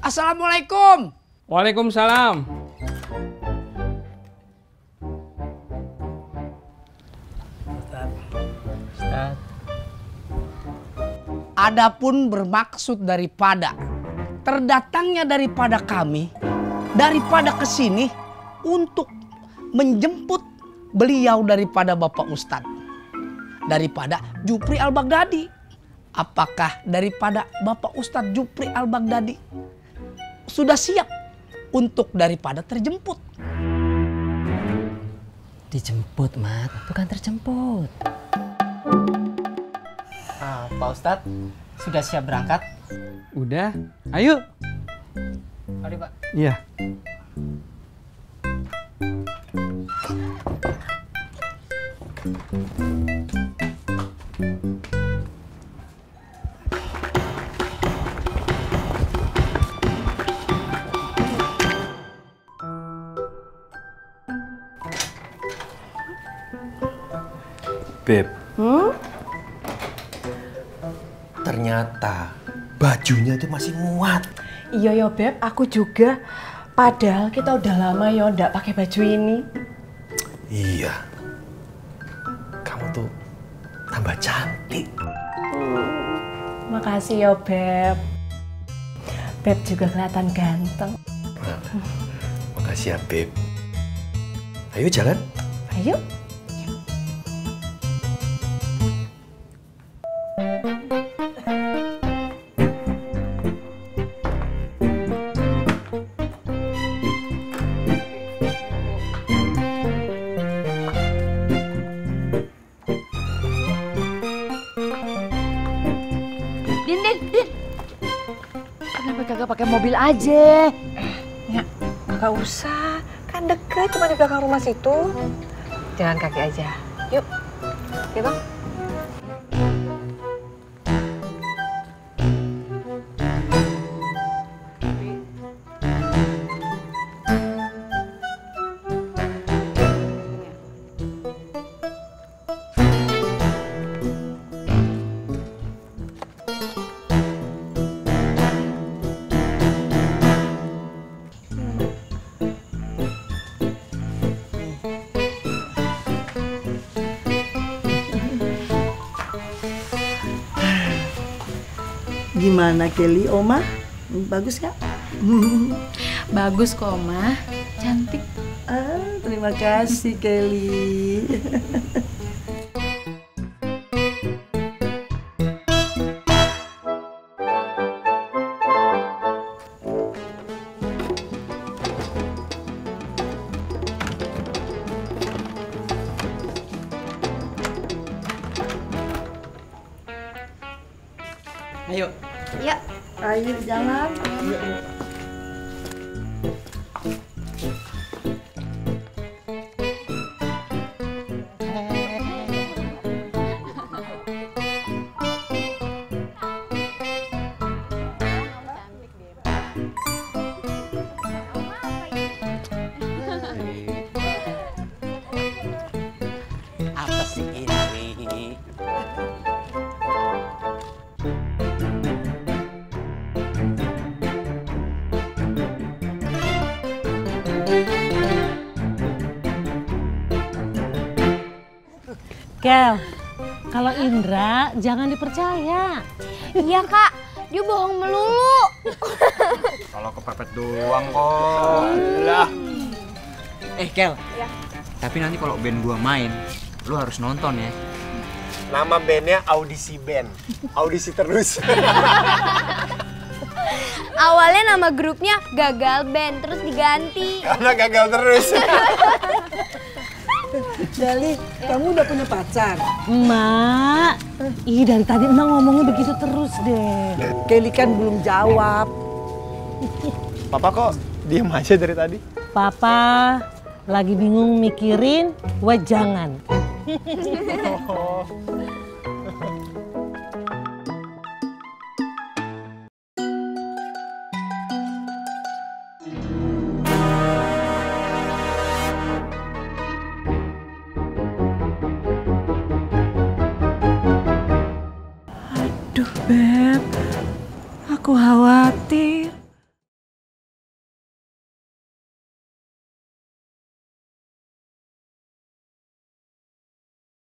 Assalamualaikum. Waalaikumsalam. Ustaz. Adapun bermaksud daripada terdatangnya daripada kami daripada ke sini untuk menjemput beliau daripada Bapak Ustadz, daripada Jupri Al-Baghdadi. Apakah daripada Bapak Ustadz Jupri Al-Baghdadi sudah siap untuk daripada terjemput? Dijemput, Mat, bukan terjemput. Pak Ustadz, sudah siap berangkat? Udah, ayo. Mari, Pak. Iya. Beb, ternyata bajunya itu masih muat. Iya ya Beb, aku juga. Padahal kita udah lama ya ndak pakai baju ini. Iya, kamu tuh tambah cantik. Makasih ya Beb. Beb juga kelihatan ganteng. Nah, makasih ya Beb. Ayo jalan. Ayo. Din. Kenapa kagak pakai mobil aja? Ya, kagak usah. Kan deket cuma di belakang rumah situ. Jalan kaki aja. Yuk. Oke, Bang. Gimana Kelly, Oma? Bagus nggak? Bagus kok, Oma. Cantik. Terima kasih Kelly. Ayo. Ya. Ayo jalan. Apa sih ini? Kel, kalau Indra jangan dipercaya. Iya, Kak. Dia bohong melulu. Kalau kepepet doang kok. Lah. Kel. Ya. Tapi nanti kalau band gua main, lu harus nonton ya. Nama bandnya Audisi Band. Audisi terus. Awalnya nama grupnya Gagal Band, terus diganti. Karena gagal terus. Dali, kamu udah punya pacar? Emak, dari tadi emak ngomongnya begitu terus deh. Kelly kan belum jawab. Papa kok diem aja dari tadi? Papa lagi bingung mikirin wejangan. Aduh Beb, aku khawatir.